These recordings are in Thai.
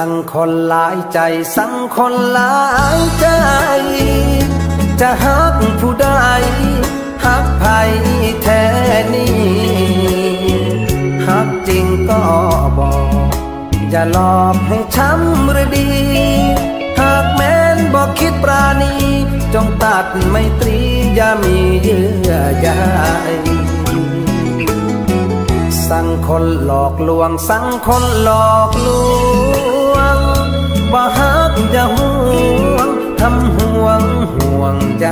สั่งคนหลายใจสั่งคนหลายใจจะฮักผู้ใดฮักไผแท้นี่ฮักจริงก็บอกอย่าหลอกให้ช้ำหรือดีหากแม้นบอกคิดปราณีจงตัดไมตรีอย่ามีเยื่อใยสั่งคนหลอกลวงสั่งคนหลอกลวงบ่ฮักอย่าห่วงทำห่วงใจ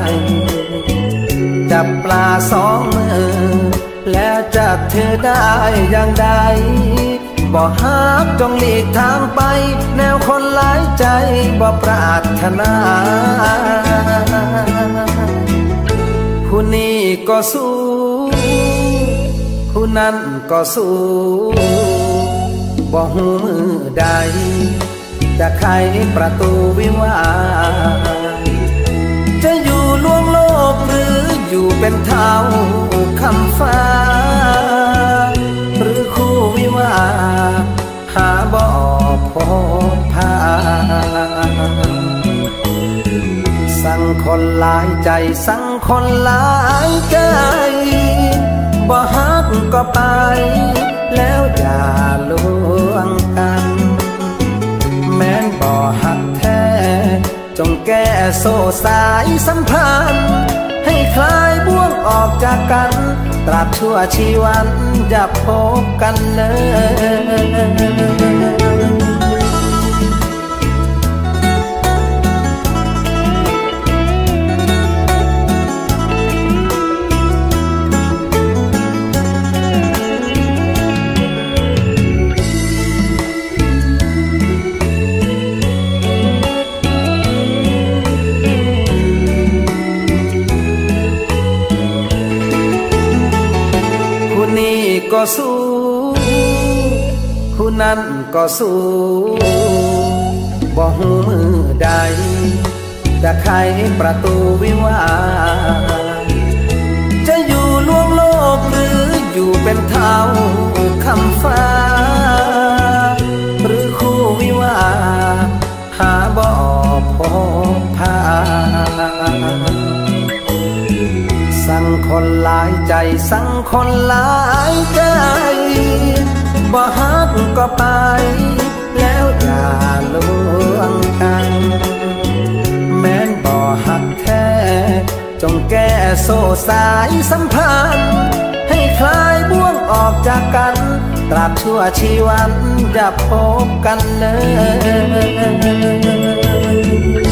จับปลาสองมือแล้วจับเธอได้อย่างใดบ่ฮักจงหลีกทางไปแนวคนหลายใจบ่ปรารถนาผู้นี้ก็สู้ผู้นั้นก็สู้บ่หูมือใดจะไขประตูวิวาจะอยู่ล่วงโลกหรืออยู่เป็นเท้าคำฟ้าหรือคู่วิวาหาบ่พบพาสั่งคนหลายใจสั่งคนหลายใจบ่ฮักก็ไปแล้วอย่าลวงกันแม้นบ่ฮักแท้จงแก้โซ่สายสัมพันธ์ให้คลายบ่วงออกจากกันตราบชั่วชีวันอย่าพบกันเลยก็สู้ผู้นั้นก็สู้บ่หูมือใดจะไขประตูวิวาจะอยู่ล่วงโลกหรืออยู่เป็นเท้าคำฟ้าหรือคู่วิวาหาบ่พบพาสั่งคนหลายใจสั่งคนหลายใจบ่ฮักก็ไปแล้วอย่าลวงกันแม้นบ่ฮักแท้จงแก้โซ่สายสัมพันธ์ให้คลายบ่วงออกจากกันตราบชั่วชีวันอย่าพบกันเลย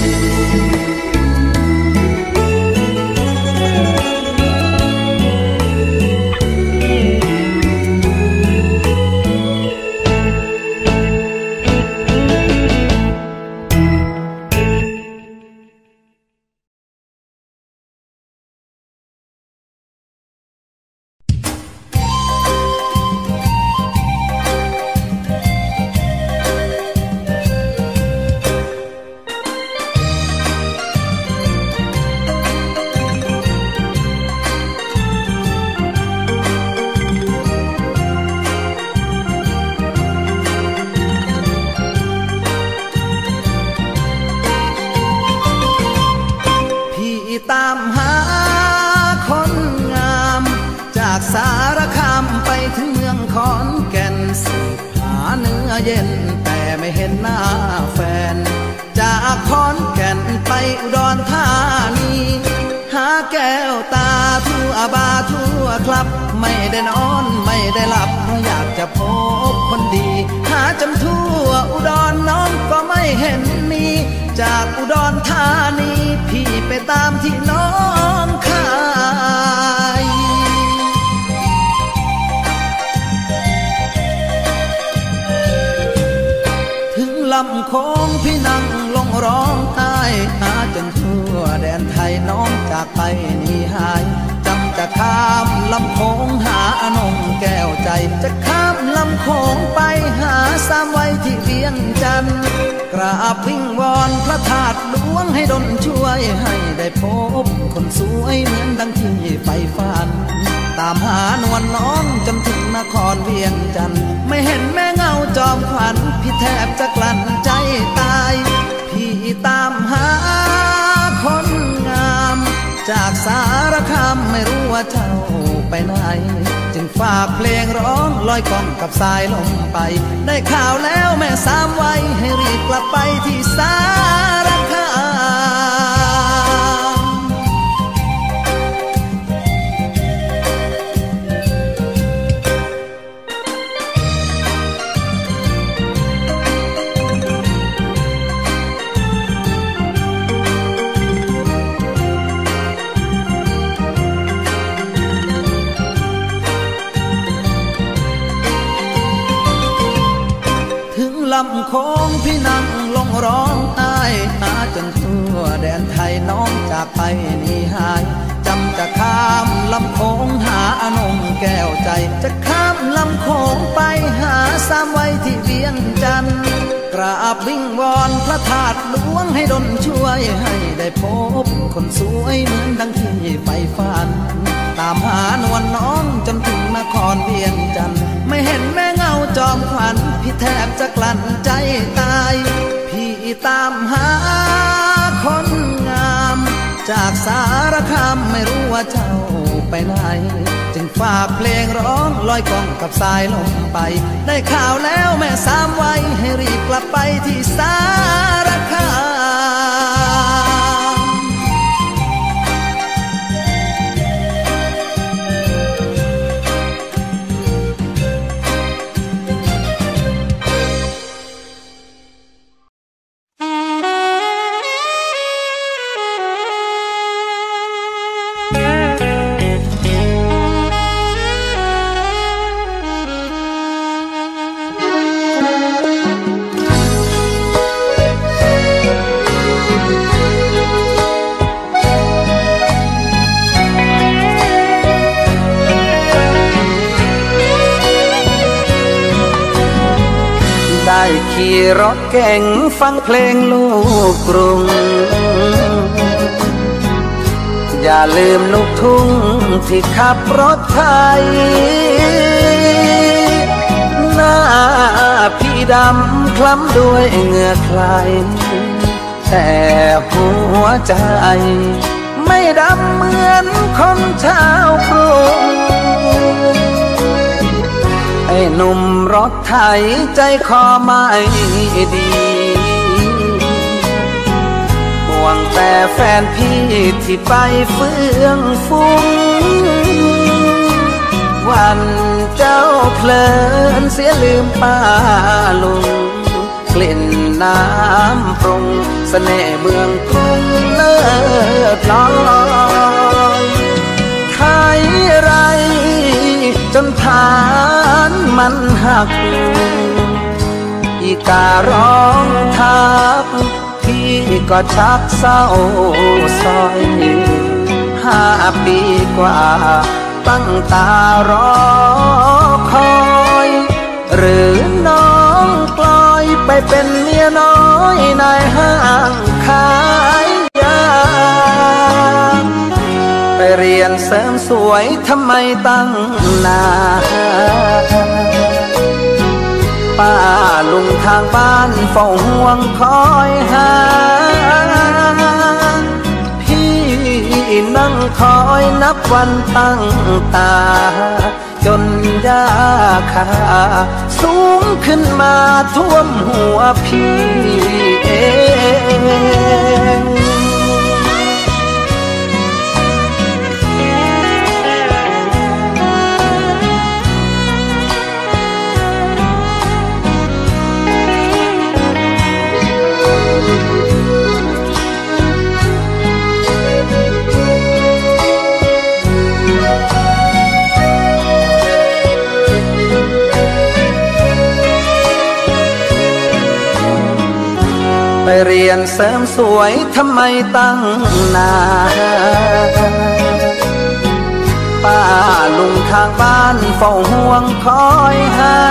สารคามไปถึงเมืองขอนแก่นสืบหาเนื้อเย็นแต่ไม่เห็นหน้าแฟนจากขอนแก่นไปอุดรธานีหาแก้วตาทั่วบาร์ทั่วคลับไม่ได้นอนไม่ได้หลับเพราะอยากจะพบคนดีหาจนทั่วอุดรน้องก็ไม่เห็นมีจากอุดรธานีพี่ไปตามที่น้องขายลำโค้งพี่นั่งลงร้องไห้หาจนทั่วแดนไทยน้องจากไปนี่หายจำจะข้ามลำโค้งหาอนงแก้วใจจะข้ามลำโค้งไปหาสามไว้ที่เวียงจันทร์กราบวิงวอนพระธาตุหลวงให้ดลช่วยให้ได้พบคนสวยเหมือนดังที่ใฝ่ฝันตามหานวลน้องจนถึงนครเวียงจันทร์ไม่ไม่เห็นแม่เงาจอมขวัญพี่แทบจะกลั้นใจตายพี่ตามหาคนงามจากสารคามไม่รู้ว่าเจ้าไปไหนจึงฝากเพลงร้องลอยกล่องกับสายลมไปได้ข่าวแล้วแม่สามไว้ให้รีบกลับไปที่สารคามลำโค้งพี่นั่งลงร้องไห้หาจนทั่วแดนไทยน้องจากไปนี่หายจำจะข้ามลำโค้งหาอนงแก้วใจจะข้ามลำโค้งไปหาสามไว้ที่เวียงจันทร์กราบวิงวอนพระธาตุหลวงให้ดลช่วยให้ได้พบคนสวยเหมือนดังที่ใฝ่ฝันตามหานวลน้องจนถึงนครเวียงจันทร์ไม่เห็นแม่เงาจอมขวัญพี่แทบจะกลั้นใจตายพี่ตามหาคนงามจากสารคามไม่รู้ว่าเจ้าไปไหนจึงฝากเพลงร้องลอยกล่องกับสายลมไปได้ข่าวแล้วแม่สามไว้ให้รีบกลับไปที่สารคามได้ขี่รถเก่งฟังเพลงลูกกรุงอย่าลืมลูกทุ่งที่ขับรถไทยหน้าพี่ดำคล้ำด้วยเหงื่อใครแต่หัวใจไม่ดำเหมือนคนชาวกรุงไอ้หนุ่มรถไถใจคอไม่ดีห่วงแต่แฟนพี่ที่ไปเฟื่องฟุ้งวันเจ้าเพลินเสียลืมป้าลุงกลิ่นน้ำปรุงเสน่ห์เมืองกรุงเลิศลอยไทยไรจนฐานมันหักอีการ้องทักพี่ก็ชักเศร้าซอย5 ปีกว่าตั้งตารอคอยหรือน้องปล่อยไปเป็นเมียน้อยในห้างขายยาไปเรียนเสริมสวยทำไมตั้งนานป้าลุงทางบ้านเฝ้าห่วงคอยหาพี่นั่งคอยนับวันตั้งตาจนยาคาสูงขึ้นมาท่วมหัวพี่เองไปเรียนเสริมสวยทำไมตั้งนานป้าลุงทางบ้านเฝ้าห่วงคอยหา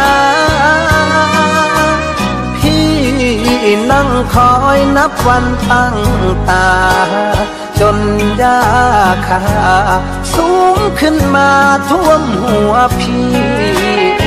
พี่นั่งคอยนับวันตั้งตาจนยาคาสูงขึ้นมาท่วมหัวพี่เอ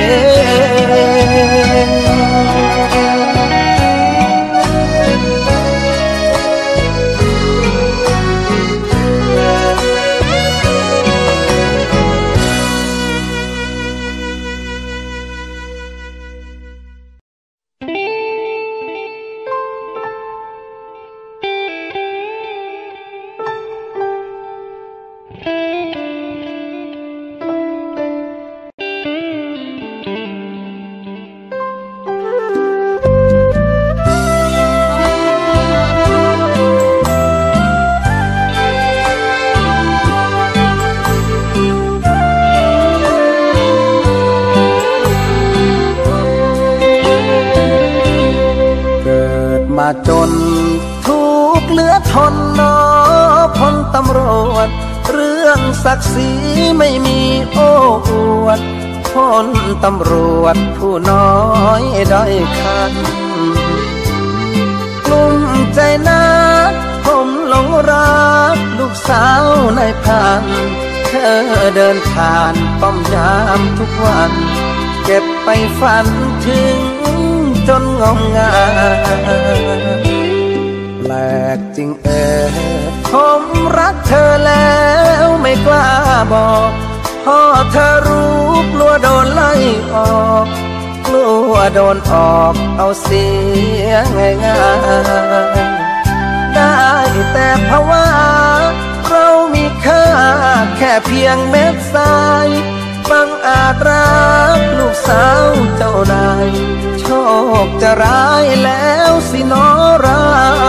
จนทุกเหลือทนนอพลตำรวจเรื่องศักดิ์ศรีไม่มีโอ้อวดพลตำรวจผู้น้อยด้อยคันกลุ้มใจนักผมหลงรักลูกสาวนายพรานเธอเดินผ่านป้อมยามทุกวันเก็บไปฝันถึงจนงมงายแปลกจริงผมรักเธอแล้วไม่กล้าบอกพ่อเธอรู้กลัวโดนไล่ออกกลัวโดนออกเอาเสียง่ายๆได้แต่ภาวะเรามีค่าแค่เพียงเม็ดทรายบังอาจรักลูกสาวเจ้านายโชคจะร้ายแล้วสิน้อเรา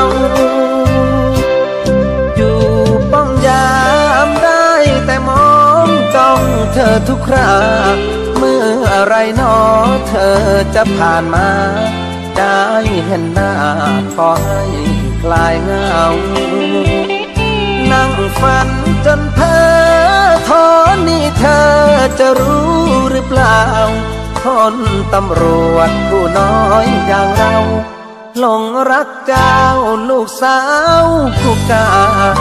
อยู่ป้องยามได้แต่มองจ้องเธอทุกคราเมื่อไรน้อเธอจะผ่านมาได้เห็นหน้าขอให้คลายเหงานั่งฝันจนเพ้อทอนี่เธอจะรู้หรือเปล่าคนตำรวจผู้น้อยอย่างเราหลงรักเจ้าลูกสาวผู้กา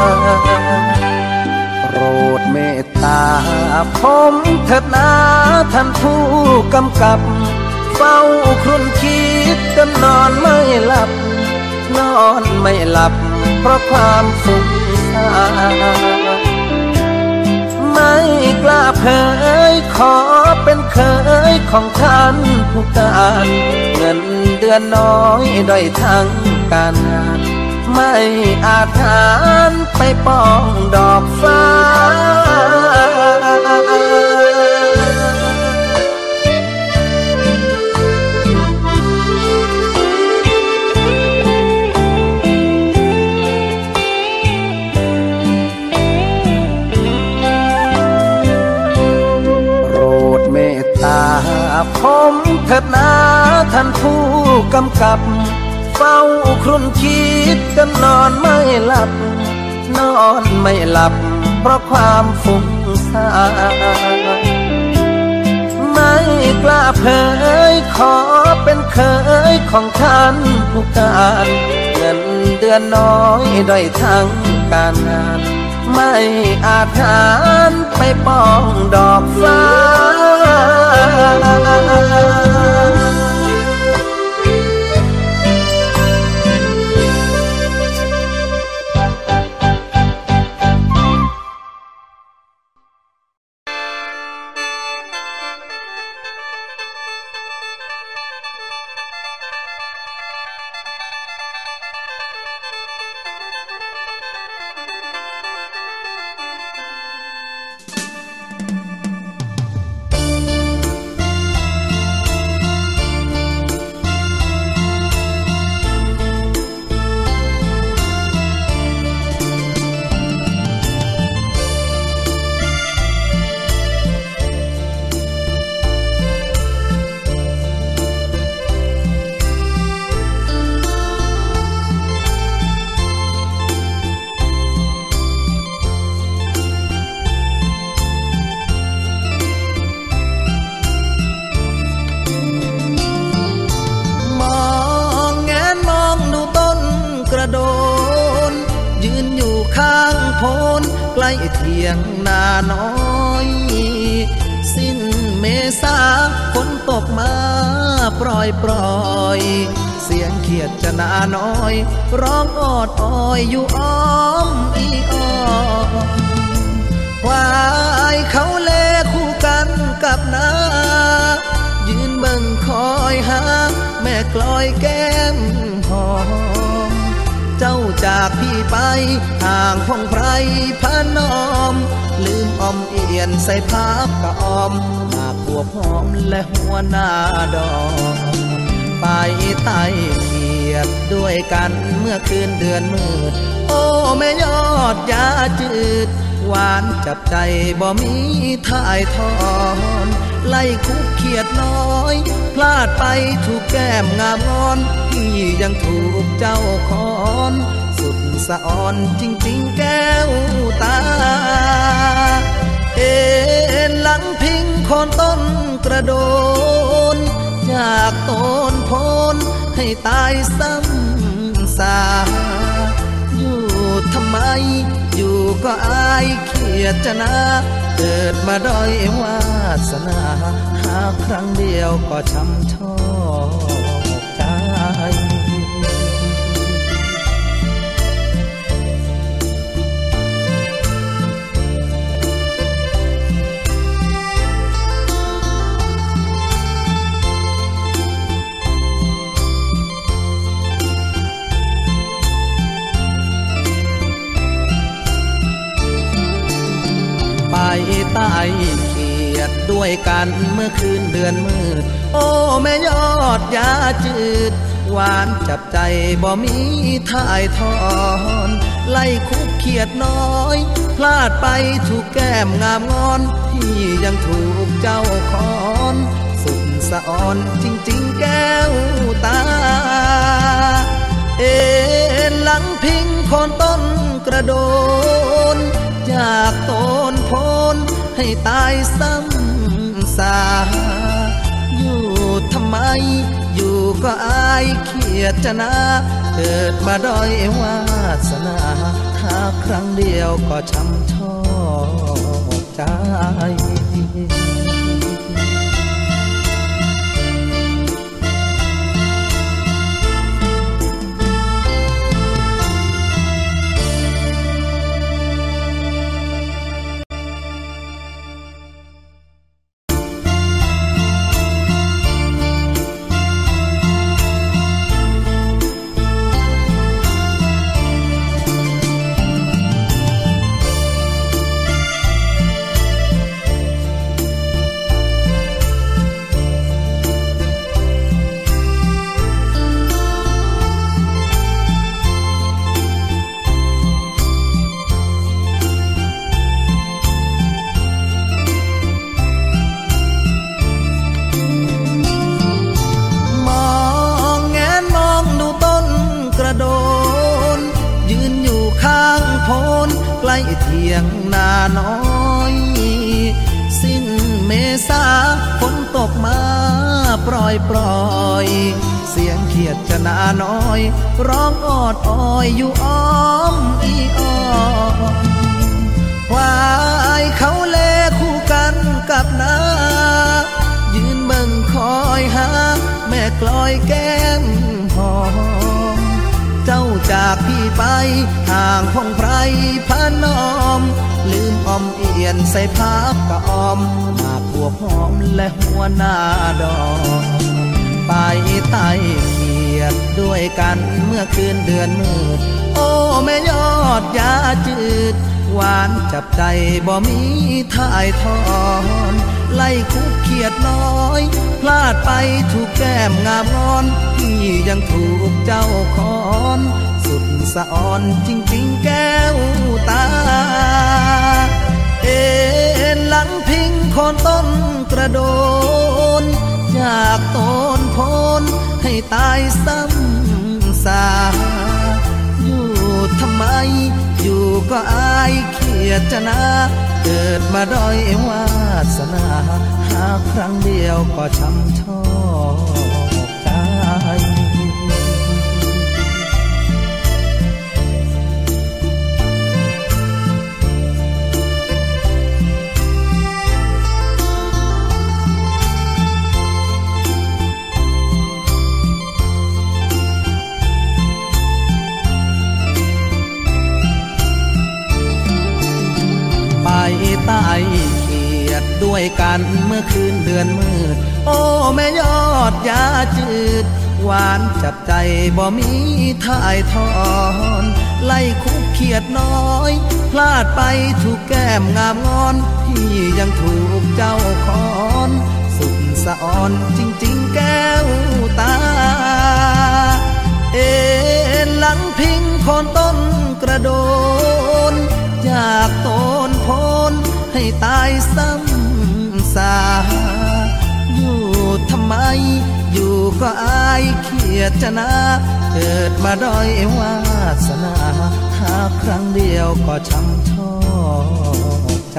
โปรดเมตตาผมเถิดนาท่านผู้กำกับเฝ้าครุ่นคิดจนนอนไม่หลับนอนไม่หลับเพราะความฟุ้งซ่านไม่กล้าเผยขอเป็นเคยของท่านผู้การเงินเดือนน้อยด้อยทั้งการงานไม่อาจหารไปป้องดอกฟ้าผมเถิดนาท่านผู้กำกับเฝ้าครุ่นคิดจนนอนไม่หลับนอนไม่หลับเพราะความฟุ้งซ่านไม่กล้าเผยขอเป็นเคยของท่านผู้การเงินเดือนน้อยด้อยทั้งการงานไม่อาจหารไปป้องดอกฟ้าใกล้เที่ยงนาน้อยสิ้นเมษาฝนตกมาปล่อยเสียงเขียดจะนาน้อยร้องออดอ้อยอยู่อ้อมอีอ้อควายเขาแลคู่กันกับนายืนเบิ่งคอยหาแม่กลอยแก้มหอมเจ้าจากพี่ไปห่างห้องไพรพนอมลืมอมเอียนใส่พักกะออมหากบวบหอมและหัวหน้าดอกไปไต่เขียดด้วยกันเมื่อคืนเดือนมืดโอ้แม่ยอดยาจืดหวานจับใจบ่มีท่ายทอนไล่คุกเขียดน้อยพลาดไปถูกแก้มงามงอนพี่ยังถูกเจ้าคอนสุดสะอ่อนจริงๆแก้วตาเอ็นหลังพิงโคนต้นกระโดนจากต้นโพนให้ตายซ้ำซาอยู่ทำไมอยู่ก็อายเขียดจะนาเกิดมาด้อยวาสนาหาครั้งเดียวก็ช้ำชอกใจไปใต้เขียดด้วยกันเมื่อคืนเดือนมืดโอ้แม่ยอดยาจืดหวานจับใจบ่มีท่ายทอนไล่คุกเขียดน้อยพลาดไปถูกแก้มงามงอนพี่ยังถูกเจ้าคอนสุดสะอ่อนจริงๆแก้วตาเอ็นหลังพิงโคนต้นกระโดนจากต้นโพนให้ตายซ้ำซาอยู่ทำไมอยู่ก็อายเขียดจะนาเกิดมาด้อยวาสนาถ้าครั้งเดียวก็ช้ำชอกใจเทียงนาน้อยสิ้นเมษาฝนตกมาปล่อยเสียงเขียดจะนาน้อยร้องออดอ้อยอยู่อ้อมอีอ้อควายเขาแลคู่กันกับนายืนเบิ่งคอยหาแม่กลอยแก้มหอมเจ้าจากพี่ไปห่างห้องไพรพนอมลืมอมเอียนใส่พักกะออมหน้าพวกหอมและหัวหน้าดอกไปใต้เขียดด้วยกันเมื่อคืนเดือนมืดโอ้แม่ยอดยาจืดหวานจับใจบ่มีท่ายทอนไล่คุกเขียดน้อยพลาดไปถูกแก้มงามงอนพี่ยังถูกเจ้าคอนสุดสะอ่อนจริงๆแก้วตาเอ็นหลังพิงโคนต้นกระโดนจากต้นโพนให้ตายซ้ำซาอยู่ทำไมอยู่ก็อายเขียดจะนาเกิดมาด้อยวาสนาหาครั้งเดียวก็ช้ำชอกใจเใต้เขียดด้วยกันเมื่อคืนเดือนมืดโอ้แม่ยอดยาจืดหวานจับใจบ่มีท่ายทอนไล่คุกเขียดน้อยพลาดไปถูกแก้มงามงอนที่ยังถูกเจ้าคอนสุดสะอ่อนจริงๆแก้วตาเอ็นหลังพิงโคนต้นกระโดนอยากโตนโพนให้ตายซ้ำซาอยู่ทำไมอยู่ก็อายเขียดจะนาเกิดมาด้อยวาสนาหาครั้งเดียวก็ช้ำชอกใจ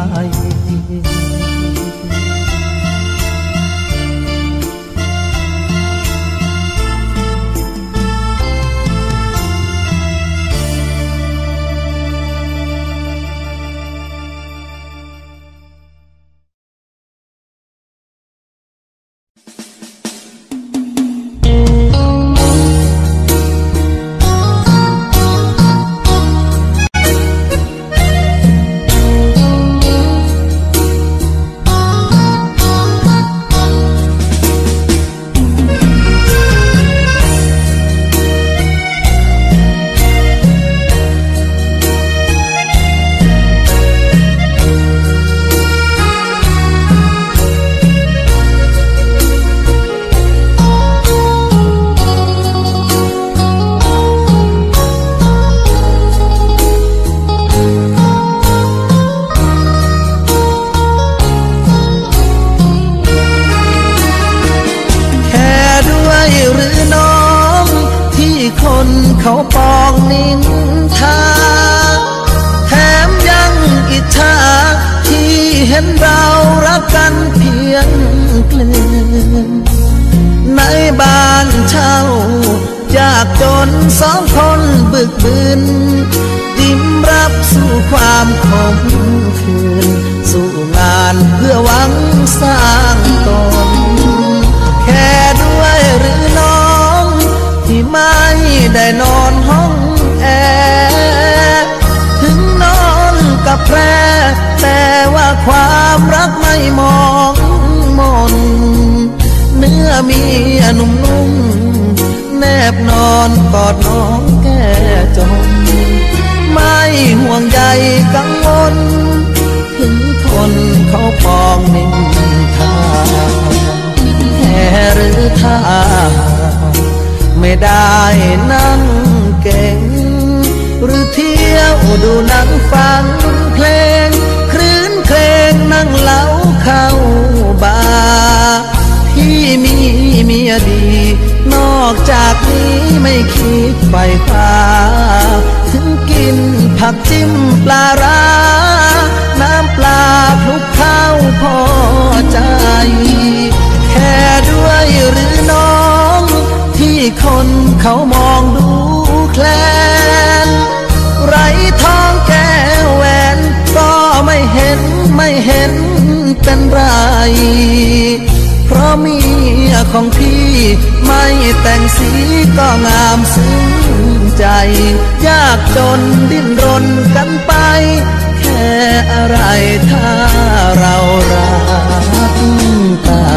เขาปองนินทาแถมยังอิจฉาที่เห็นเรารักกันเพียงกลืนในบ้านเช่ายากจนสองคนบึกบึนดิ้มรับสู่ความขมขื่นสู่งานเพื่อหวังสร้างตนแค่ด้วยหรือน้องที่ไม่ได้นอนห้องแอร์ถึงนอนกับแพรแต่ว่าความรักไม่มองมนเนื้อเมียหนุ่มๆแนบนอนกอดน้องแก่จนไม่ห่วงใยกังวลถึงคนเขาปองนินทาแค่หรือท่าไม่ได้นั่งเก่งหรือเที่ยวดูหนังฟังเพลงคลื่นเพลงนั่งเล้าเข้าบาร์ที่มีเมียดีนอกจากนี้ไม่คิดไปคว้าถึงกินผักจิ้มปลาร้าน้ำปลาคลุกข้าวพอใจแค่ด้วยหรือน้องที่คนเขามองดูแคลนไรทองแก้วแหวนก็ไม่เห็นเป็นไรเพราะเมียของพี่ไม่แต่งสีก็งามซึ้งใจยากจนดิ้นรนกันไปแค่อะไรถ้าเรารักกัน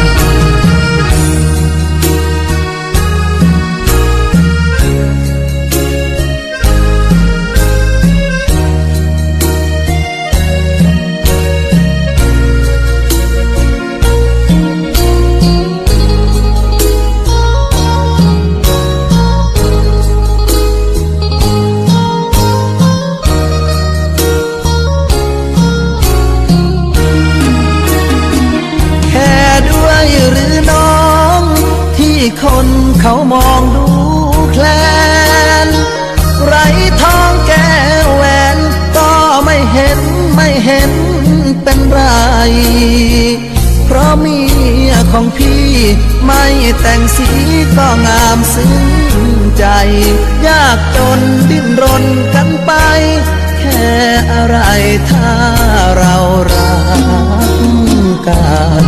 คนเขามองดูแคลนไรทองแก้วแหวนก็ไม่เห็นเป็นไรเพราะเมียของพี่ไม่แต่งสีก็งามซึ้งใจยากจนดิ้นรนกันไปแค่อะไรถ้าเรารักกัน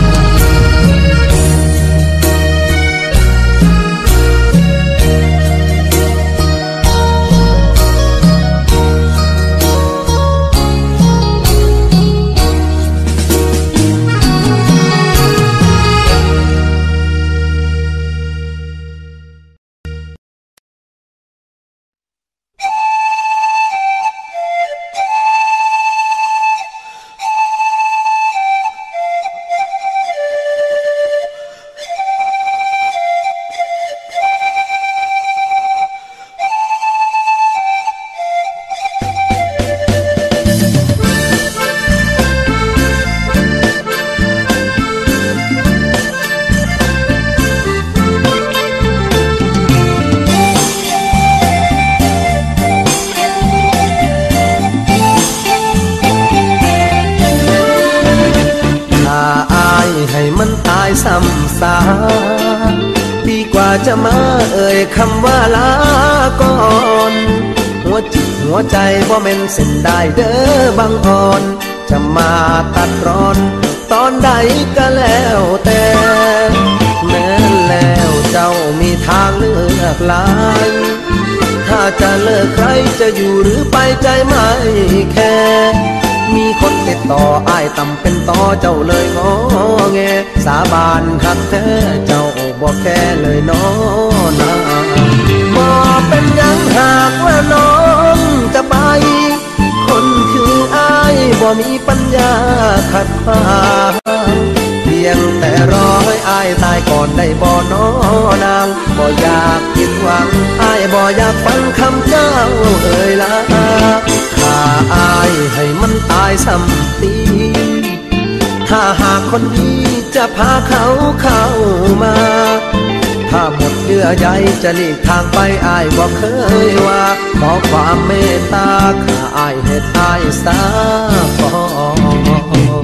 ซ้ำซากดีกว่าจะมาเอ่ยคำว่าลาก่อนหัวจิตหัวใจบ่แม่นเส้นได้เด้อบางอ่อนจะมาตัดร้อนตอนใดก็แล้วแต่แม้แล้วเจ้ามีทางเลือกหลายถ้าจะเลิกใครจะอยู่หรือไปใจไม่แค่มีคนติดต่ออ้ายต่ำเป็นต่อเจ้าเลยงอแงสาบานคักแท้เจ้าบอกแค่เลยน้อนาบ่เป็นยังหากว่าน้องจะไปคนคืออ้ายบ่มีปัญญาขัดขวางเพียงแต่รอให้อ้ายตายก่อนได้บ่น้อนางบ่อยากผิดหวังอ้ายบ่อยากฟังคำเจ้าเอ่ยลาฆ่าอ้ายให้มันตายซ้ำตีถ้าหากคนดีจะพาเขาเข้ามาถ้าหมดเยื่อใยจะหลีกทางไปอ้ายบอกเคยว่าขอความเมตตาข้าอ้ายเฮ็ดอ้ายสาก่อน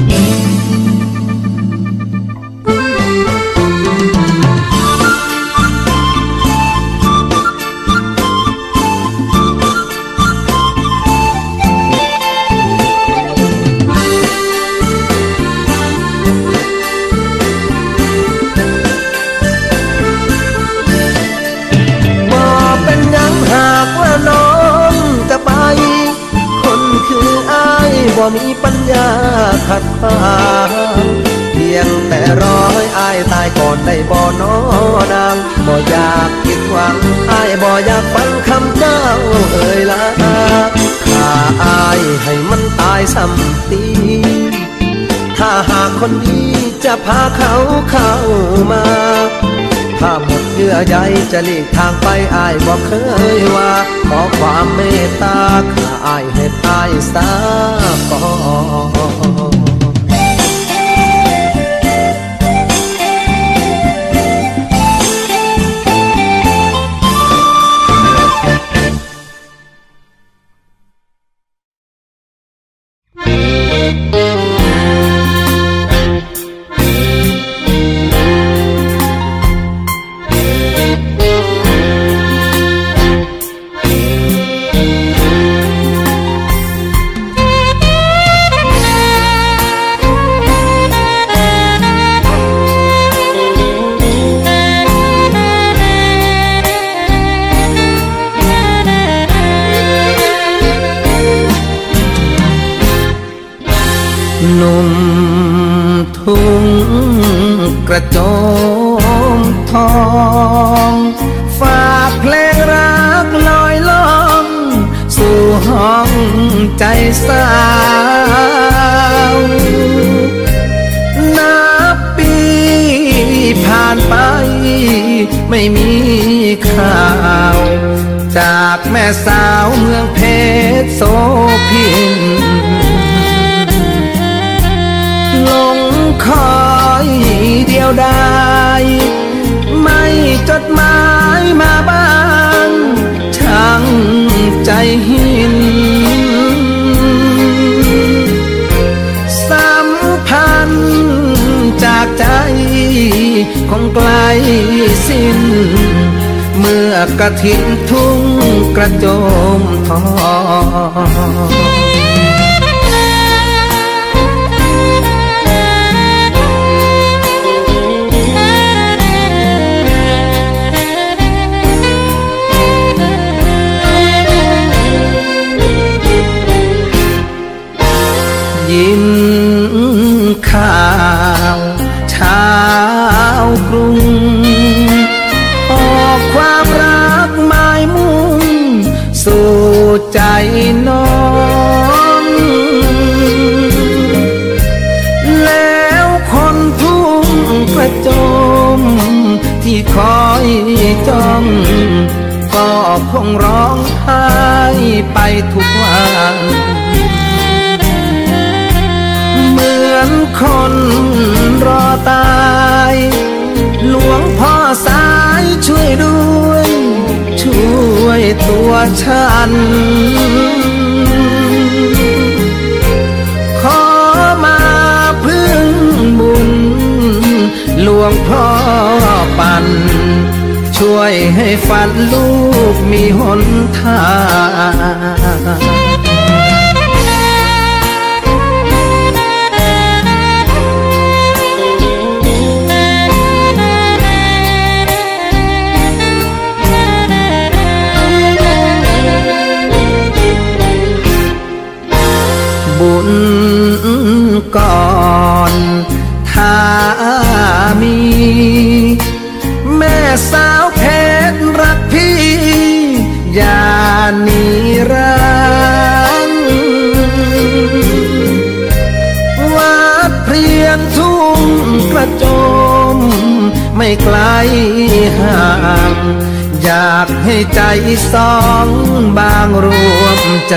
บ่มีปัญญาขัดขวางเพียงแต่รอให้อ้ายตายก่อนได้บ่น้อนางบ่อยากผิดหวังอ้ายบ่อยากฟังคำเจ้าเอ่ยลาฆ่าอ้ายให้มันตายซ้ำตีถ้าหากคนดีจะพาเขาเข้ามาถ้าหมดเยื่อใยจะหลีกทางไปอ้ายบอกเคยว่าขอความเมตตาข้าอ้ายเฮ็ดอ้ายสาก่อนหนุ่มทุ่งกระโจมทองฝากเพลงรักลอยล่องสู่ห้องใจสาวนับปีผ่านไปไม่มีข่าวจากแม่สาวเมืองเพชรโสพินลงคอยเดียวดายไม่จดหมายมาบ้างช่างใจหินสัมพันธ์จากใจคงไกลสิ้นเมื่อกฐินทุ่งกระโจมทองยินข่าวชาวกรุงออกความรักหมายมุ่งสู่ใจน้องแล้วคนทุ่งกระโจมที่คอยจ้องก็คงร้องไห้ไปทุกวันเหมือนคนรอตายหลวงพ่อสายช่วยด้วยช่วยตัวฉันขอมาพึ่งบุญงพ่อปั่นช่วยให้ฝันลูกมีหนทางบุญก่อนถ้ามีแม่สาวเพชรรักพี่อย่าหนีรังวัดเพรียงทุ่งกระโจมไม่ไกลห่างอยากให้ใจสองบางรวมใจ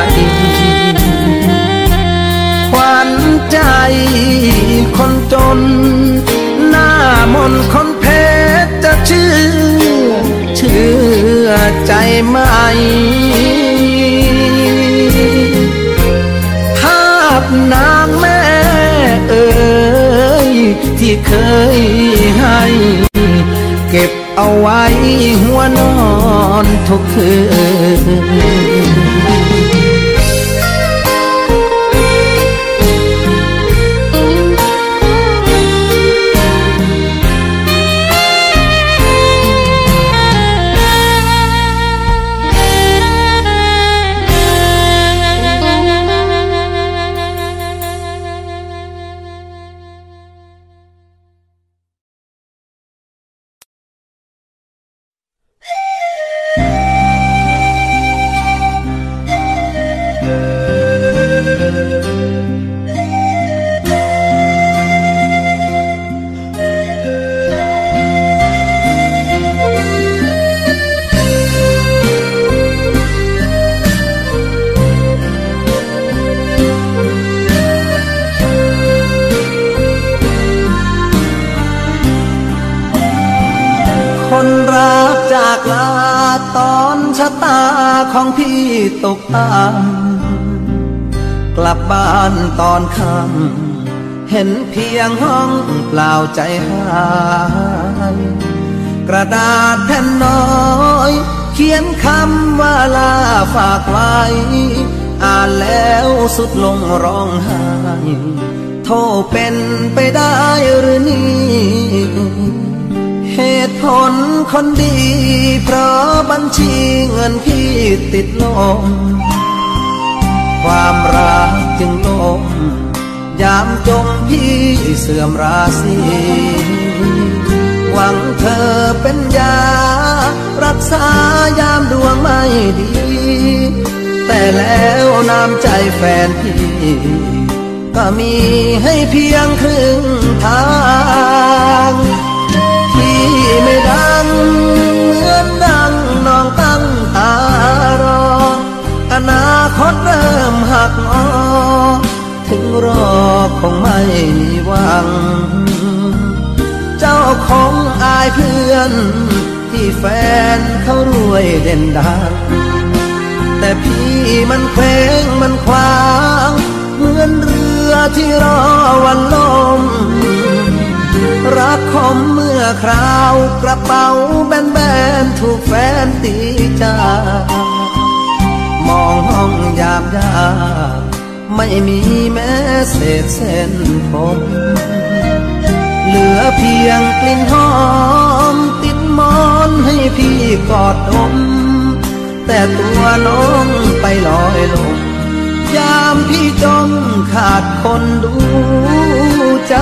ขวัญใจคนจนหน้ามนคนเพชรจะเชื่อใจไหมภาพนางแม่เอ๋ยที่เคยให้เก็บเอาไว้หัวนอนทุกคืนชะตาของพี่ตกต่ำกลับบ้านตอนค่ำเห็นเพียงห้องเปล่าใจหายกระดาษแผ่นน้อยเขียนคำว่าลาฝากไว้อ่านแล้วสุดลงร้องไห้โทษเป็นไปได้หรือนี่เหตุผลคนดีเพราะบัญชีเงินพี่ติดลมความรักจึงล่มยามจมพี่เสื่อมราศีหวังเธอเป็นยารักษายามดวงไม่ดีแต่แล้วน้ำใจแฟนพี่ก็มีให้เพียงครึ่งทางที่ไม่ดังเหมือนดังน้องตั้งตารออนาคตเริ่มหักงอถึงรอคงไม่มีหวังเจ้าของอายเพื่อนที่แฟนเขารวยเด่นดังแต่พี่มันเคว้งมันคว้างเหมือนเรือที่รอวันล่มรักคมเมื่อคราวกระเป๋าแบนๆถูกแฟนตีจากมองห้องยามยากไม่มีแม้เศษเส้นผมเหลือเพียงกลิ่นหอมติดหมอนให้พี่กอดดมแต่ตัวน้องไปลอยลงยามพี่จมขาดคนดูใจ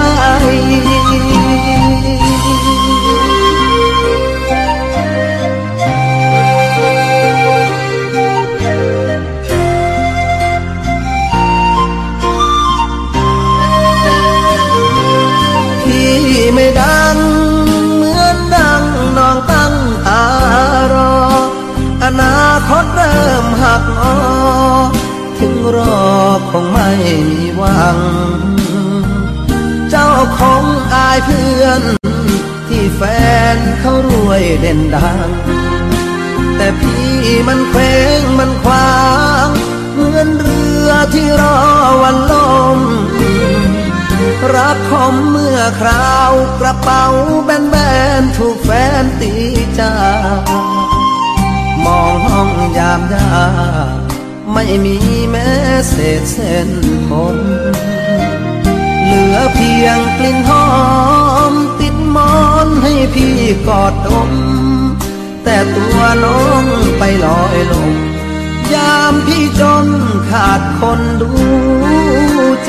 พี่ไม่ดังเหมือนดังน้องตั้งตารออนาคตเริ่มหักงอถึงรอคงไม่มีหวังเจ้าของอายเพื่อนที่แฟนเขารวยเด่นดังแต่พี่มันเคว้งมันคว้างเหมือนเรือที่รอวันล่มรักคมเมื่อคราวกระเป๋าแบนๆถูกแฟนตีจากมองห้องยามยาไม่มีแม้เศษเส้นผมเหลือเพียงกลิ่นหอมติดหมอนให้พี่กอดดมแต่ตัวน้องไปลอยลงยามพี่จนขาดคนดูใจ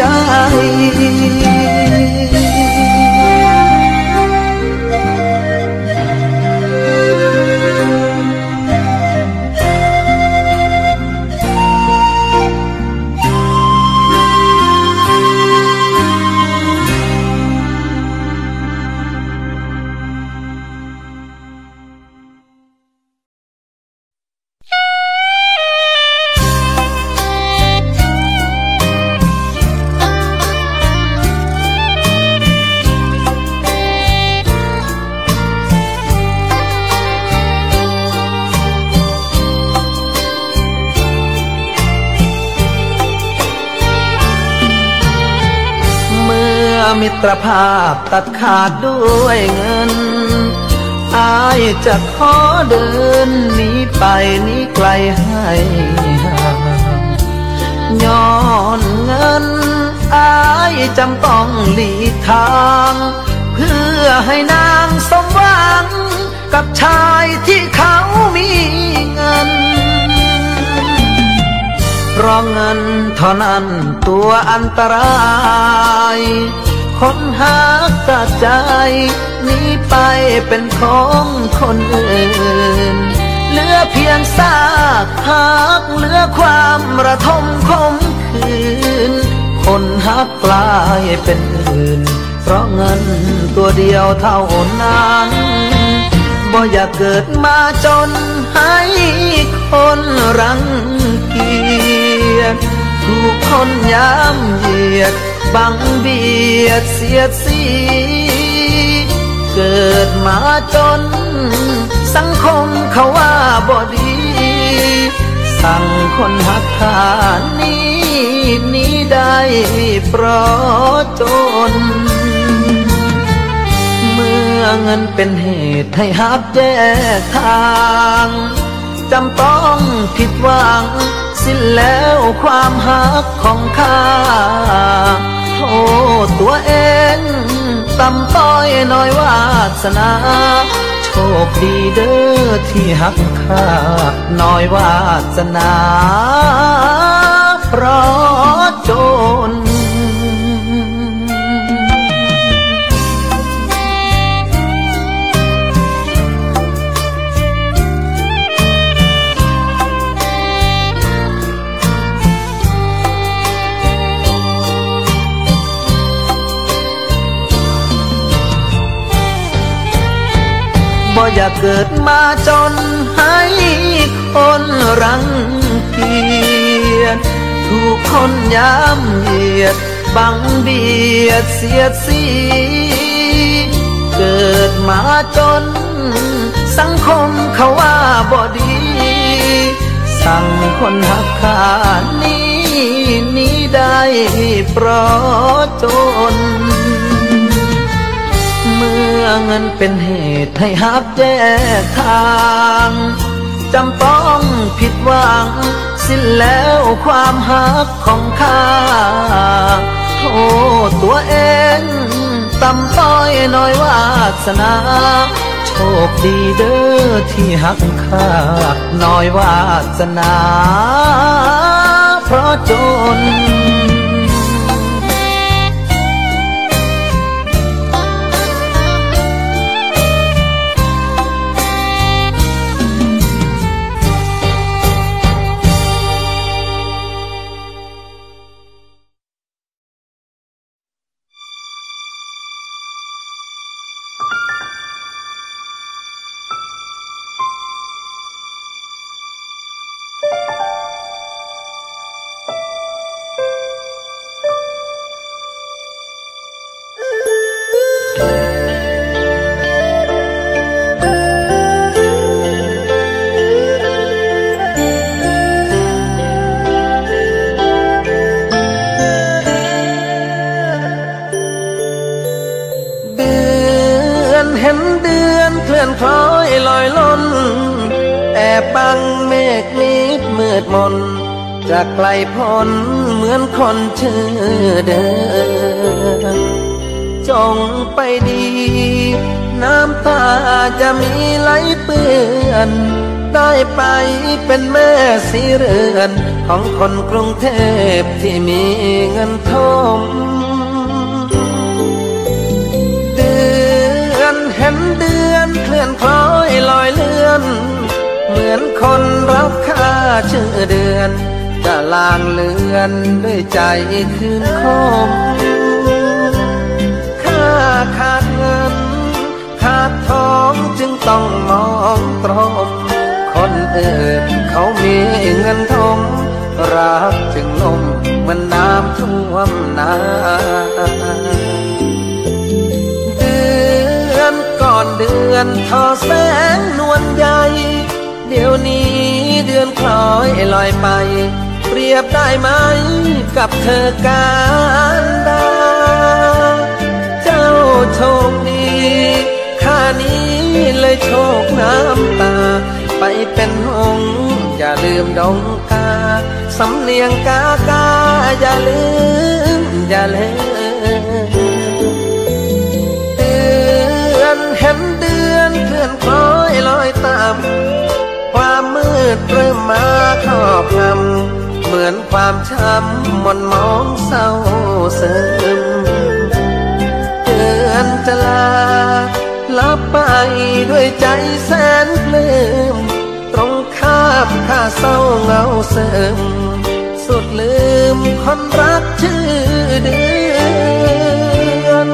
มิตรภาพตัดขาดด้วยเงินอายจะขอเดินหนีไปหนีไกลให้ห่างย้อนเงินอายจำต้องหลีกทางเพื่อให้นางสมหวังกับชายที่เขามีเงินเพราะเงินเท่านั้นตัวอันตรายคนหาตัดใจหนีไปเป็นของคนอื่นเหลือเพียงซากหักเหลือความระทมคมคืนคนหักกลายเป็นอื่นเพราะเงินตัวเดียวเท่านั้นบ่อยากเกิดมาจนให้คนรังเกียจถูกคนย้ำเหยียดบังเบียดเสียดสีเกิดมาจนสังคมเขาว่าบ่ดีสั่งคนหักขานี้ได้เพราะจนเมื่อเงินเป็นเหตุให้หักแยกทางจำต้องผิดหวังสิ้นแล้วความหักของข้าโทษตัวเองต่ำต้อยน้อยวาสนาโชคดีเด้อที่หักข้าน้อยวาสนาเพราะจนบ่อยากเกิดมาจนให้คนรังเกียจถูกคนย้ำเหยียดบังเบียดเสียดสีเกิดมาจนสังคมเขาว่าบ่ดีสั่งคนหักขานี้ได้เพราะจนเมื่อเงินเป็นเหตุให้หักแยกทางจำต้องผิดหวังสิ้นแล้วความหักของข้าโทษตัวเองต่ำต้อยน้อยวาสนาโชคดีเด้อที่หักข้าน้อยวาสนาเพราะจนอนคล้อยลอยล้นแอบบังเมฆนิดมืดมนจากไกลพ้นเหมือนคนชื่อเดินจงไปดีน้ำตาจะมีไหลเปื้อนได้ไปเป็นแม่สีเรือนของคนกรุงเทพที่มีเงินทองเดือนเห็นเดือนเคลื่อนคล้อยลอยเลื่อนเหมือนคนรับค่าชื่อเดือนจะลางเลือนด้วยใจคืนคมค่าขาดเงินขาดทองจึงต้องมองตรมคนอื่นเขามีเงินทองรักจึงล่มเหมือนน้ำท่วมนาเดือนก่อนเดือนทอแสงนวลใหญ่เดี๋ยวนี้เดือนคล้อยลอยไปเปรียบได้ไหมกับเธอการดาเจ้าโชคดีข้านี้เลยโชคน้ำตาไปเป็นหงส์อย่าลืมดงกาสำเนียงกากาอย่าลืมอย่าลืมเดือนเห็นเดือนเคลื่อนคล้อยลอยตามความมืดเริ่มมาครอบงำเหมือนความช้ำมนมองเศร้าซึมเดือนจะลาลับไปด้วยใจแสนปลื้มตรงข้ามข้าเศร้าเงาซึมสุดลืมคนรักชื่อเดือน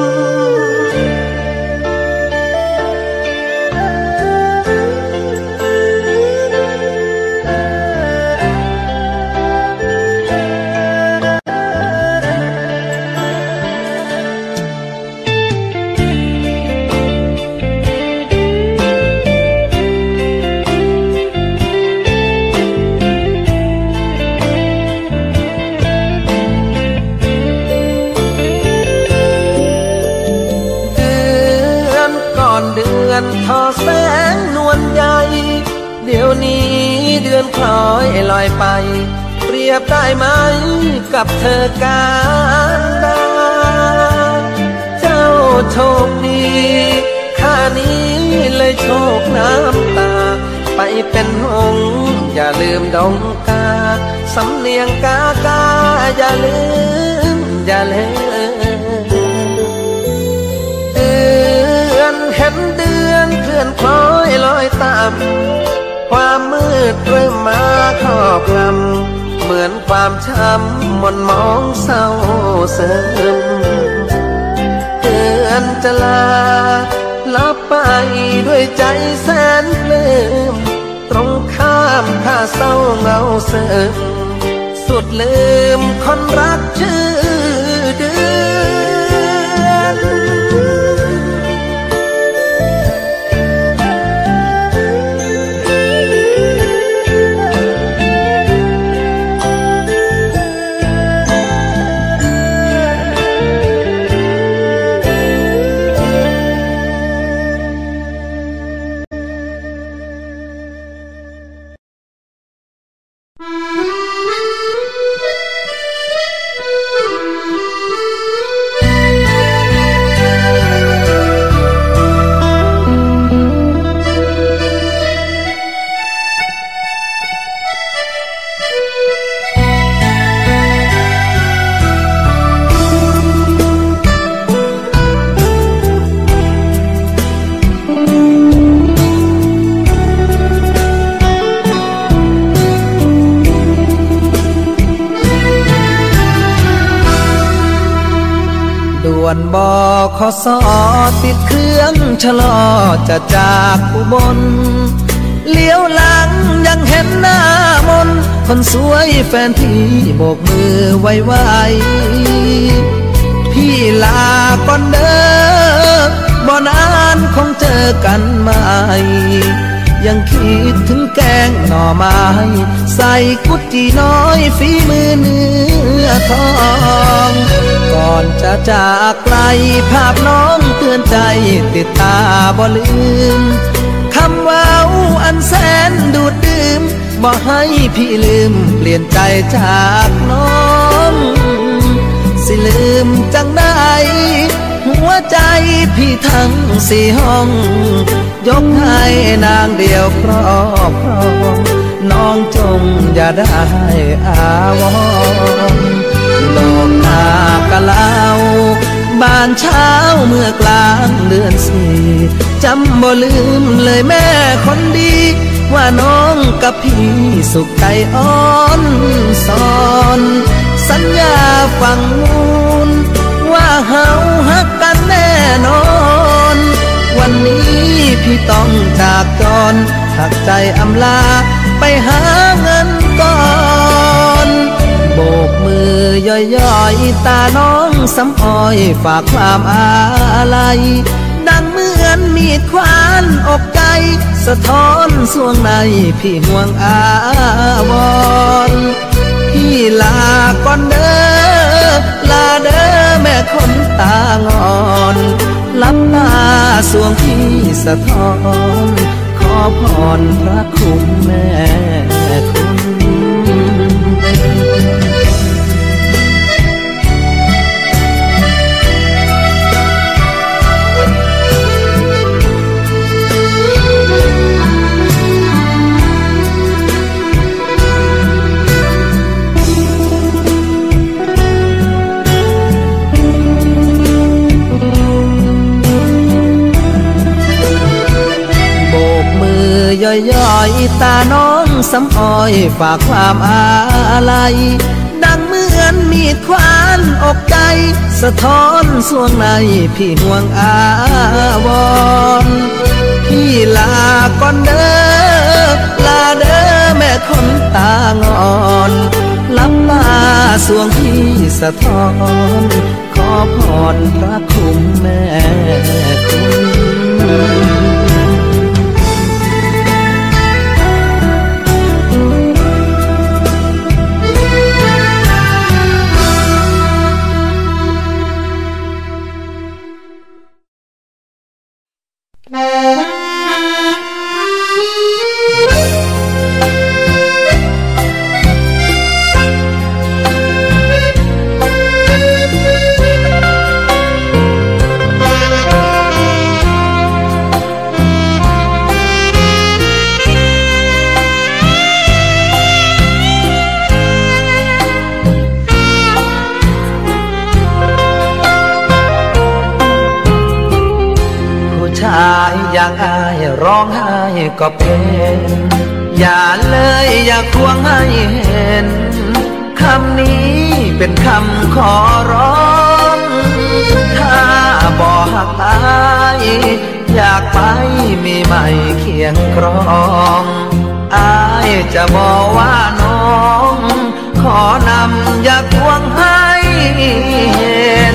ทอแสงนวลใหญ่เดี๋ยวนี้เดือนคล้อยลอยไปเปรียบได้ไหมกับเธอการดาเจ้าโชคดีข้านี้เลยโชคน้ำตาไปเป็นหงส์อย่าลืมดงกาสำเนียงกากาอย่าลืมอย่าลืมเห็นเดือนเคลื่อนคล้อยลอยตามความมืดเริ่มมาครอบงำเหมือนความช้ำมนมองเศร้าซึมเดือนจะลาลับไปด้วยใจแสนปลื้มตรงข้ามข้าเศร้าเงาซึมสุดลืมคนรักชื่อเดือนบขสติดเครื่องชะลอจะจากอุบลเลี้ยวหลังยังเห็นหน้ามนคนสวยแฟนพี่โบกมือไวๆพี่ลาก่อนเด้อบ่นานคงเจอกันใหม่ยังคิดถึงแกงหน่อไม้ใส่กุดจีน้อยฝีมือเนื้อทองก่อนจะจากไกลภาพน้องเตือนใจติดตาบ่ลืมคำว่าอันแสนดูดดื่มบ่ให้พี่ลืมเปลี่ยนใจจากน้องสิลืมจังได้หัวใจพี่ทั้งสี่ห้องยกให้นางเดียวครอบครองน้องจงอย่าได้อาวรณ์โลกหน้ากะเล่าบ้านเช้าเมื่อกลางเดือนสี่จำบ่ลืมเลยแม่คนดีว่าน้องกับพี่สุขใจอ่อนสอนสัญญาฝั่งนู้นว่าเฮาฮักกันแน่นอนวันนี้พี่ต้องจากจรหักใจอำลาไปหาเงินก่อนโบกมือย่อยๆตาน้องสำอ้อยฝากความอาลัยดังเหมือนมีดขวานอกใจสะท้อนสวงในพี่ห่วงอาวรณ์พี่ลาก่อนเด้อลาเด้อแม่คนตางอนลับตาสวงพี่สะท้อนขอพรพระคุณแม่คุณย่อยๆตาน้องสำอ้อยฝากความอาลัยดังเหมือนมีดขวานอกใจสะท้อนสวงในพี่ห่วงอาวรณ์พี่ลาก่อนเด้อลาเด้อแม่คนตางอนลับตาสวงพี่สะท้อนขอพรพระคุณแม่คุณอย่างอายร้องไห้ก็เป็นอย่าเลยอย่าควงให้เห็นคำนี้เป็นคำขอร้องถ้าบ่หักอายอยากไปมีใหม่เคียงครองอายจะบอกว่าน้องขอนำอย่าควงให้เห็น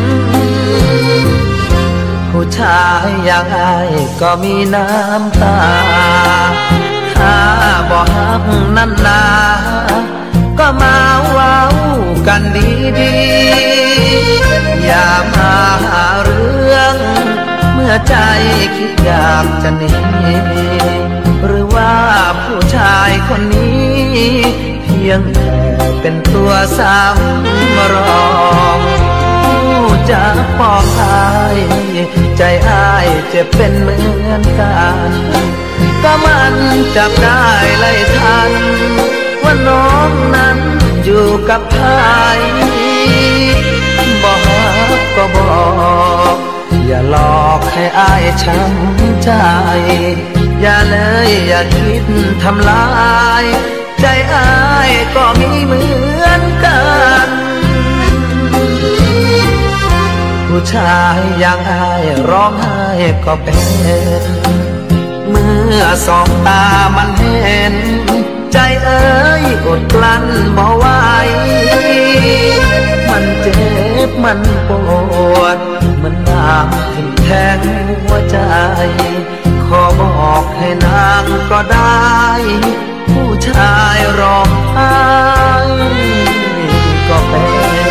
ผู้ชายอย่างอายก็มีน้ำตาถ้าบ่ฮักนั่นนาก็มาเว้ากันดีๆอย่ามาหาเรื่องเมื่อใจคิดอยากจะหนีหรือว่าผู้ชายคนนี้เพียงแต่เป็นตัวสำรองจะปองอายใจอายจะเป็นเหมือนกันก็มันจับได้ไล่ทันว่าน้องนั้นอยู่กับใครบอกก็บอกอย่าหลอกให้อายช้ำใจอย่าเลยอย่าคิดทำลายใจอายก็มีเหมือนกันผู้ชายอย่างอายร้องไห้ก็เป็นเมื่อสองตามันเห็นใจเอ้ยอดกลั้นบ่ไหวมันเจ็บมันปวดมันน้ำทิ่มแทงหัวใจขอบอกให้นางก็ได้ผู้ชายร้องไห้ก็เป็น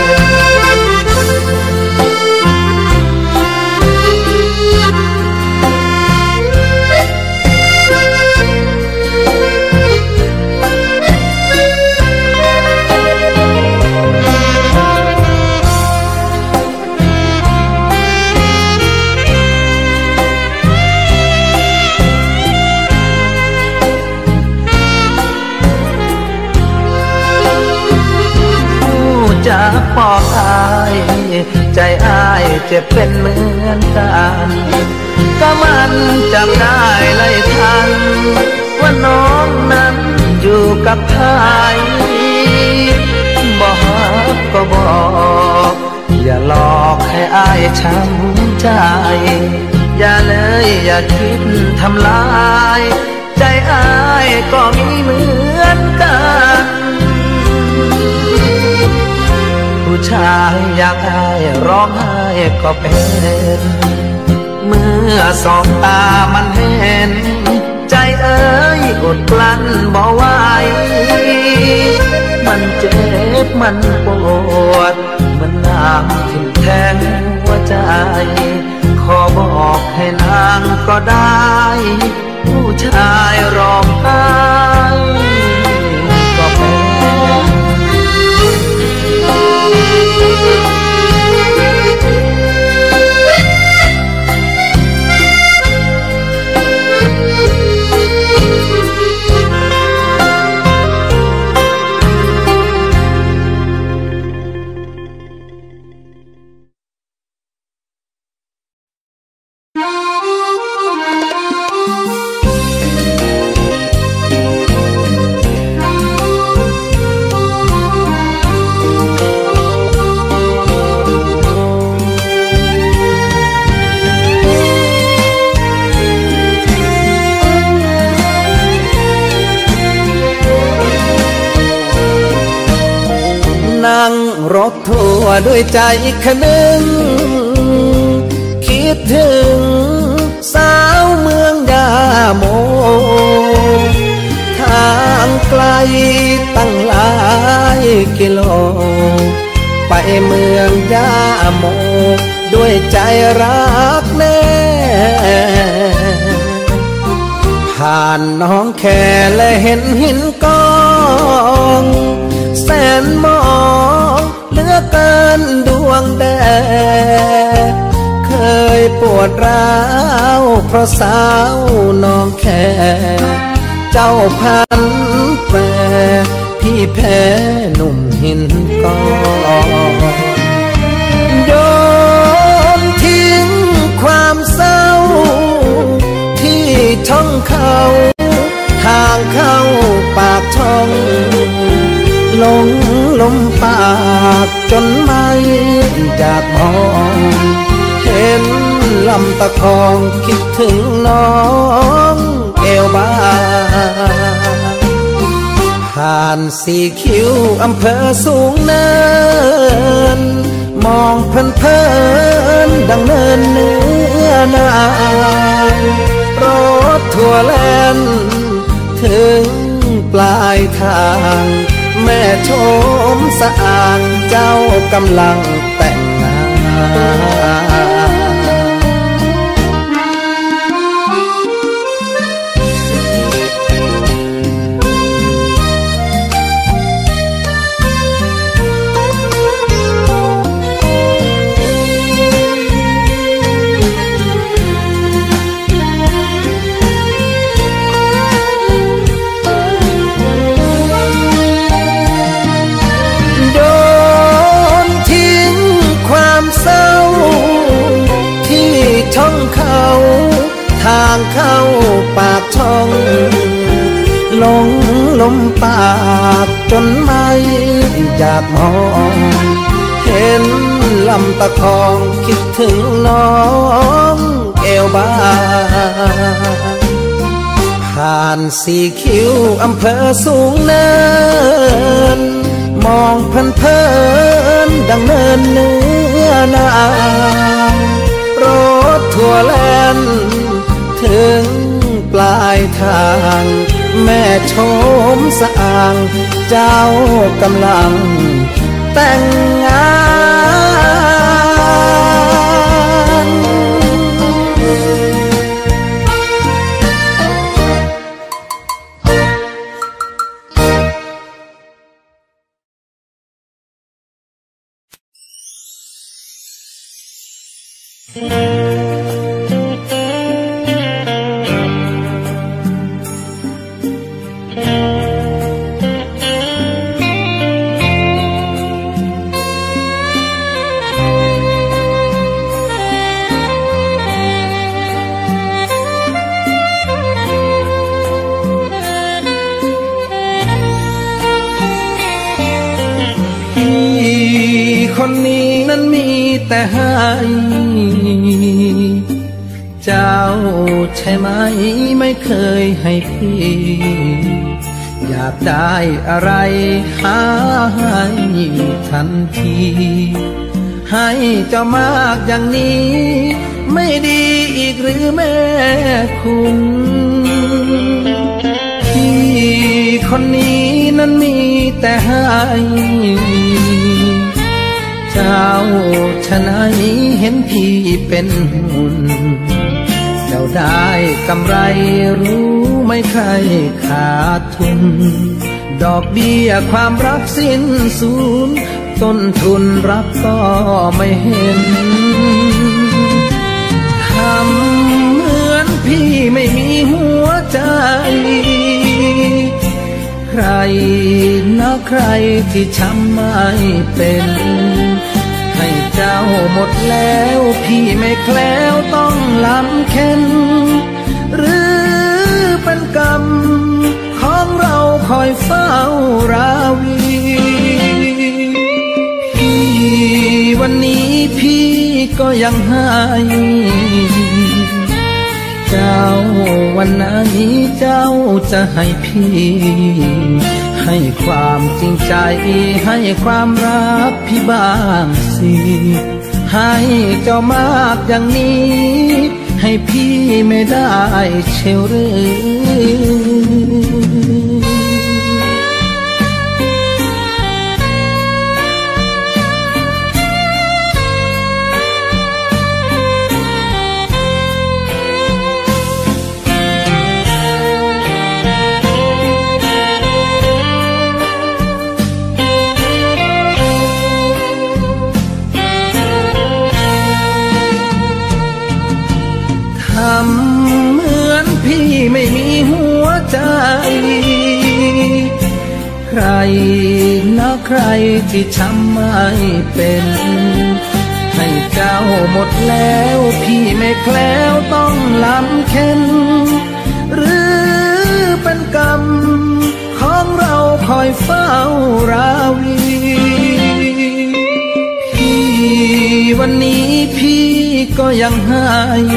จะปอกอายใจอายเจ็บเป็นเหมือนกันก็มันจำได้เลยทันว่าน้องนั้นอยู่กับใครบอกก็บอกอย่าหลอกให้อายช้ำใจอย่าเลยอย่าคิดทำลายใจอายก็มีเหมือนกันผู้ชายอยากให้ร้องไห้ก็เป็นเมื่อสองตามันเห็นใจเอ้ยอดกลั้นบ่ไหวมันเจ็บมันปวดมันน้ำทิ่มแทงหัวใจขอบอกให้นางก็ได้ผู้ชายร้องไห้ก็เป็นนั่งรถทัวร์ด้วยใจคะนึงคิดถึงสาวเมืองยาโมทางไกลตั้งหลายกิโลไปเมืองยาโมด้วยใจรักแน่ผ่านน้องแค่และเห็นหินกองแสนมองเหลือเกินดวงแดงเคยปวดร้าวเพราะสาวน้องแค่เจ้าพันแปรพี่แพ้หนุ่มหินกองโยนทิ้งความเศร้าที่ช่องเขาทางเข้าปากช่องหลงลมปากจนไม่จากมองเห็นลำตะคองคิดถึงน้องเอวบางผ่านสีคิ้วอำเภอสูงเนินมองเพลินๆดังเนินเนื้อนางรถทัวร์แล่นถึงปลายทางแม่ชมสะอางเจ้ากำลังแต่งงานช่องเขาทางเข้าปากช่องหลงลมปากจนไม่อยากมองเห็นลำตะคองคิดถึงน้องเอวบางผ่านสีคิ้วอำเภอสูงเนินมองเพลินๆดังเนินเนื้อนางรถทัวร์แล่นถึงปทางแม่ชมสะอางเจ้ากำลังแต่งงานคนนี้นั้นมีแต่ให้เจ้าใช่ไหมไม่เคยให้พี่อยากได้อะไรหาให้ทันทีให้เจ้ามากอย่างนี้ไม่ดีอีกหรือแม่คุณพี่คนนี้นั้นมีแต่ให้เจ้าชะไหนเห็นพี่เป็นหุ่นเจ้าได้กำไรรู้ไม่ใครขาดทุนดอกเบี้ยความรักสิ้นสูญต้นทุนรับก็ไม่เห็นทำเหมือนพี่ไม่มีหัวใจใครนะใครที่ช้ำไม่เป็นให้เจ้าหมดแล้วพี่ไม่แคล้วต้องลำเค็นหรือเป็นกรรมของเราคอยเฝ้าราวีพี่วันนี้พี่ก็ยังให้เจ้าวันไหนเจ้าจะให้พี่ให้ความจริงใจให้ความรักพี่บ้างสิให้เจ้ามากอย่างนี้ให้พี่ไม่ได้เชียวหรือเหมือนพี่ไม่มีหัวใจใครนะใครที่ช้ำไม่เป็นให้เจ้าหมดแล้วพี่ไม่แคล้วต้องลำเค็นหรือเป็นกรรมของเราคอยเฝ้าราวีพี่วันนี้พี่ก็ยังให้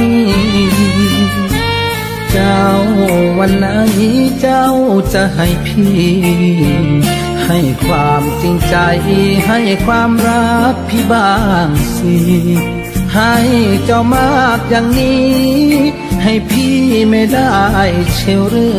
เจ้าวันไหนเจ้าจะให้พี่ให้ความจริงใจให้ความรักพี่บ้างสิให้เจ้ามากอย่างนี้ให้พี่ไม่ได้เชียวหรือ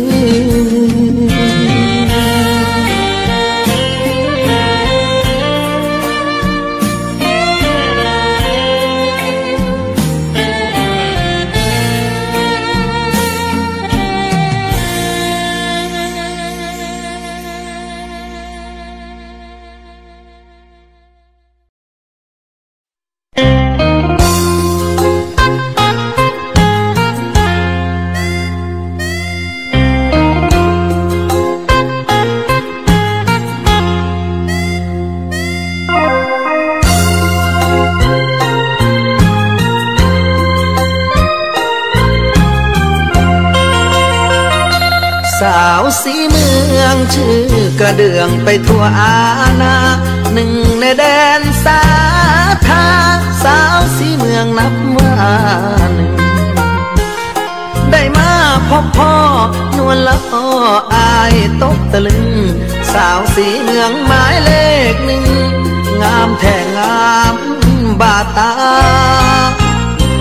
สาวสีเมืองชื่อกระเดื่องไปทั่วอาณาหนึ่งในแดนสาธาสาวสีเมืองนับว่าหนึ่งได้มาพบพ่อนวลละอ้ออายตกตะลึงสาวสีเมืองหมายเลขหนึ่งงามแท้งามบาตาบุญ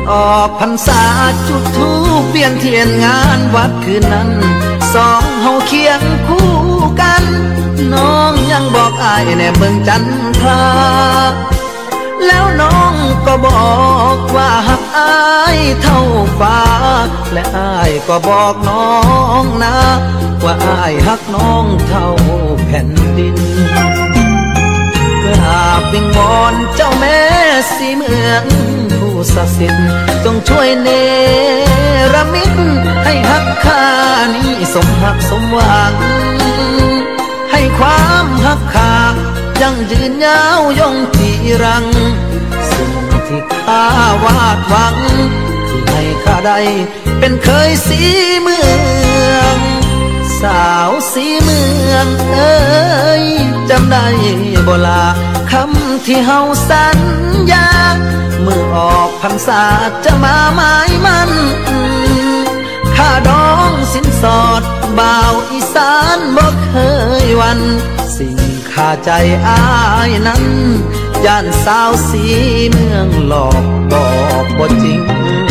ออกพรรษาจุดธูปเปลี่ยนเทียนงานวัดคืนนั้นสองเฮาเคียงคู่กันน้องยังบอกอายแน่เบิ่งจันทราแล้วน้องก็บอกว่าหักอายเท่าฟ้าและอายก็บอกน้องนะว่าอายหักน้องเท่าแผ่นดินกราบวิงวอนเจ้าแม่สีเมืองผู้ศักดิ์สิทธิ์จงช่วยเนรมิตให้หักข้านี้สมหักสมหวังให้ความหักข้ายังยืนยาวยงจีรังสิ่งที่ข้าวาดหวังคือให้ข้าได้เป็นเคยสีเมืองสาวสีเมืองเอ้ยจำได้บ่ลาคำที่เฮาสัญญาเมื่อออกพรรษาจะมาหมายมันข้าดองสินสอดบ่าวอีสานบ่เคยวันสิ่งข้าใจอายนั้นย่านสาวสีเมืองหลอกบอกบ่จริง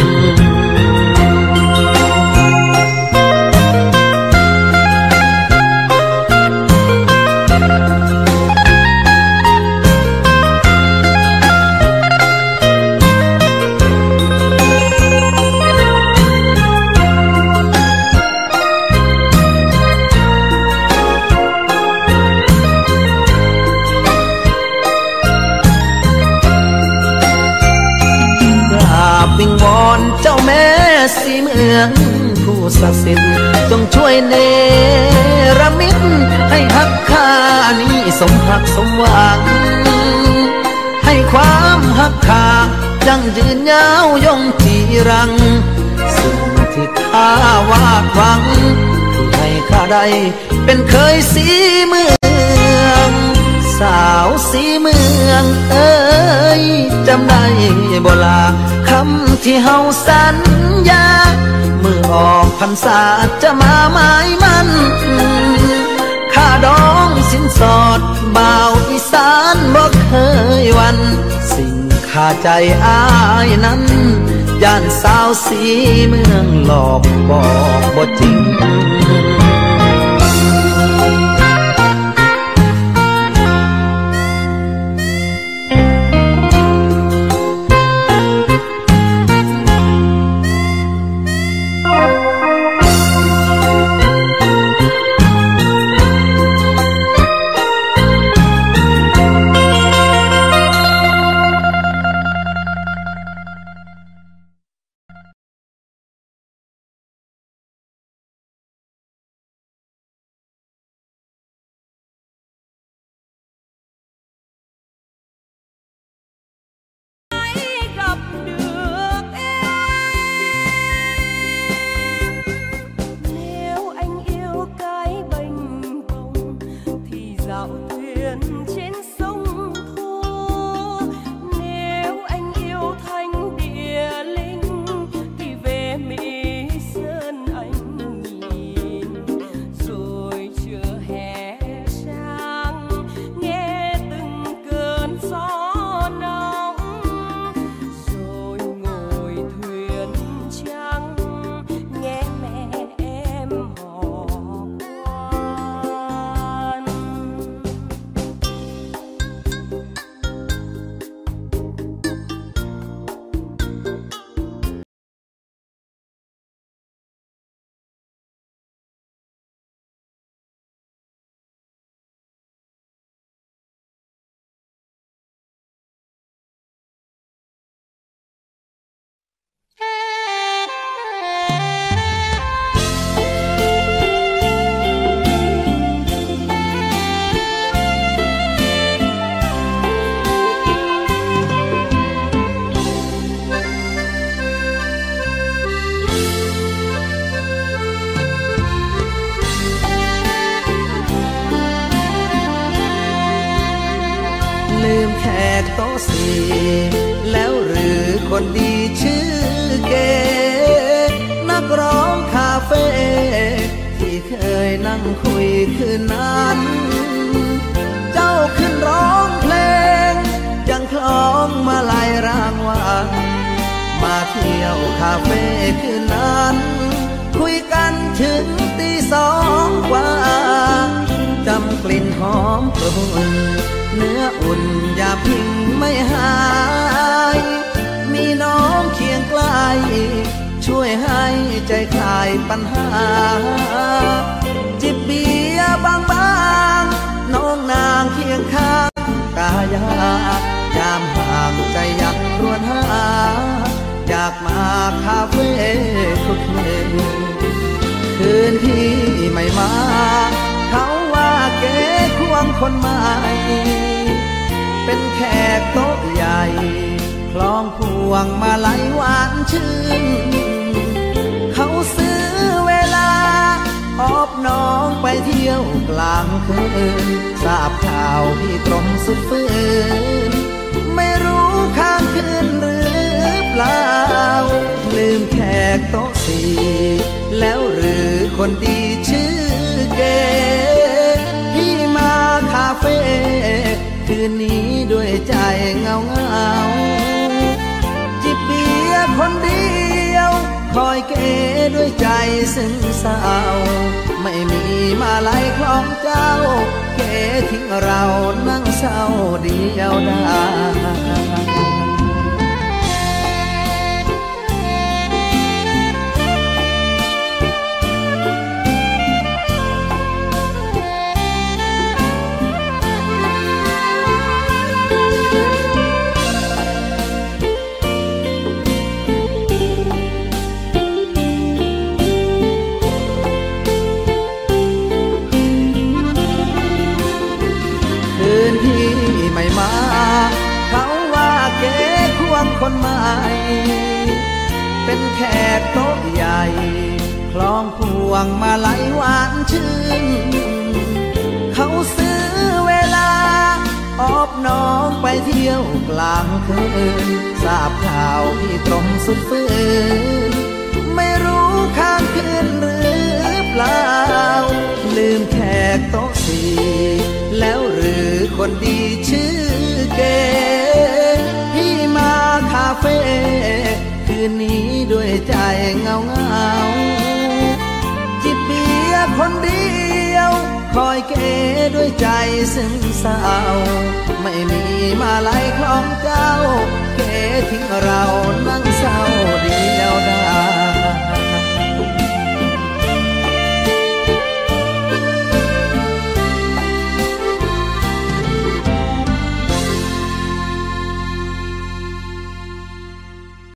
วิงวอนเจ้าแม่สีเมืองผู้ศักดิ์สิทธิ์จงช่วยเนรมิตให้หักข้านี้สมหักสมหวังให้ความหักข้ายังยืนยาวยงจีรังสิ่งที่ข้าวาดหวังคือให้ข้าได้เป็นเคยสีเมืองสาวสีเมืองเอ้ยจำได้บ่ลาคำที่เฮาสัญญาเมื่อออกพรรษาจะมาหมายมันข้าดองสินสอดบ่าวอีสานบ่เคยวันสิ่งข้าใจอายนั้นย่านสาวสีเมืองหลอกบอกบ่จริงแล้วหรือคนดีชื่อเก๋นักร้องคาเฟ่ที่เคยนั่งคุยคืนนั้นเจ้าขึ้นร้องเพลงยังคล้องมาลายรางวัลมาที่คาเฟ่คืนนั้นคุยกันถึงตี2 กว่าจำกลิ่นหอมกลุ่นเนื้ออุ่นอย่าพิงไม่หายมีน้องเคียงใกล้ช่วยให้ใจคลายปัญหาจิบเบียร์บางๆน้องนางเคียงข้างกายายามห่างใจอยากรวนหาอยากมาคาเฟ่ทุกคืนที่ไม่มาเขาว่าเก๋ควงคนใหม่เป็นแขกโต๊ะใหญ่คล้องพวงมาลัยหวานชื่นเขาซื้อเวลาอบน้องไปเที่ยวกลางคืนทราบข่าวพี่ตรงสุดฝืนไม่รู้ข้างคืนหรือเปล่าลืมแขกโต๊ะ4แล้วหรือคนดีชื่อเก๋พี่มาคาเฟ่คืนนี้ด้วยใจเงาจิบเบียร์คนเดียวคอยเก๋ด้วยใจซึ้งเศร้าไม่มีมาลัยของเจ้าเก๋ทิ้งเรานั่งเศร้าเดียวดายไม่มาเขาว่าเก๋ควงคนใหม่เป็นแขกโต๊ะใหญ่คล้องพวงมาลัยหวานชื่นเขาซื้อเวลาอบน้องไปเที่ยวกลางคืนทราบข่าวพี่ตรงสุดฝืนไม่รู้ข้างคืนหรือเปล่าลืมแขกโต๊ะ4แล้วหรือคนดีชื่อเก๋พี่มาคาเฟ่คืนนี้ด้วยใจเงาจิบเบียร์คนเดียวคอยเก๋ด้วยใจซึ้งเศร้าไม่มีมาลัยของเจ้าเก๋ทิ้งเรานั่งเศร้าเดียว